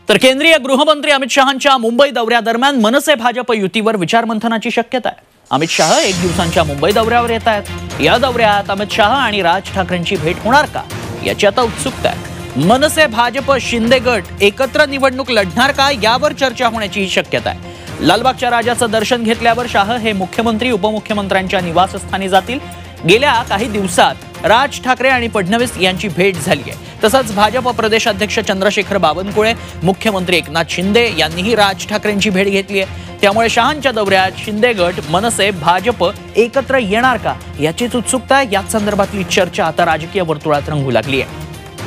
तर केंद्रीय गृहमंत्री अमित शहांच्या मुंबई दौऱ्यादरम्यान मनसे भाजप युतीवर विचारमंथनाची शक्यता आहे। अमित शहा 1 दिवसांच्या मुंबई दौऱ्यावर येत आहेत। या दौऱ्यात अमित शहा आणि राज ठाकरेंची भेट होणार का याची आता उत्सुकता आहे। मनसे भाजप शिंदे गट एकत्र निवडणूक लढणार का यावर चर्चा होण्याची शक्यता आहे। लालबागच्या राजाचं दर्शन घेतल्यावर शहा हे मुख्यमंत्री उपमुख्यमंत्र्यांच्या निवासस्थानी जातील। गेल्या काही दिवसात राज ठाकरे आणि फडणवीस यांची भेट झाली आहे। तसंच भाजप प्रदेशाध्यक्ष चंद्रशेखर बावनकुळे, मुख्यमंत्री एकनाथ शिंदे यांनीही राज ठाकरेंची भेट घेतली आहे। त्यामुळे शहांच्या दौऱ्यात शिंदे गट मनसे भाजप एकत्र येणार का याचीच उत्सुकता, याच संदर्भातली चर्चा आता राजकीय वर्तुळात रंगू लागली आहे।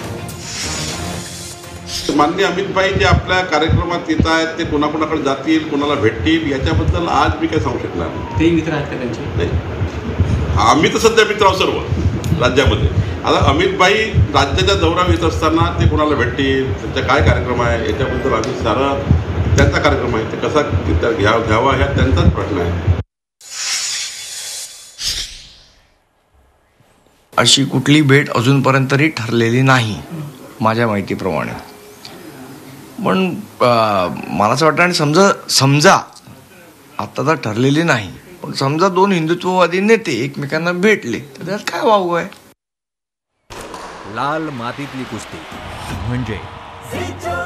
माननीय अमितभाई जे आपल्या कार्यक्रमात येत आहेत ते कोणाकोणाकडे जातील, कोणाला भेटतील याच्याबद्दल आज मी काय सांगू शकणार नाही। ते मित्र आहेत का त्यांचे? आम्ही तर सध्या मित्र आहोत सर्व राज्यामध्ये। आता अमितभाई राज्याच्या दौऱ्यावर येत असताना ते कोणाला भेटतील, त्यांचा काय कार्यक्रम आहे याच्याबद्दल आम्ही सारा त्यांचा कार्यक्रम आहे ते कसा घ्यावा ह्या त्यांचाच प्रश्न आहे। अशी कुठली भेट अजूनपर्यंत तरी ठरलेली नाही माझ्या माहितीप्रमाणे। पण मला असं वाटतं, आणि समजा आता तर ठरलेली नाही, पण समजा 2 हिंदुत्ववादी नेते एकमेकांना भेटले तर त्यात काय वावगं आहे? लाल मातीतली कुस्ती म्हणजे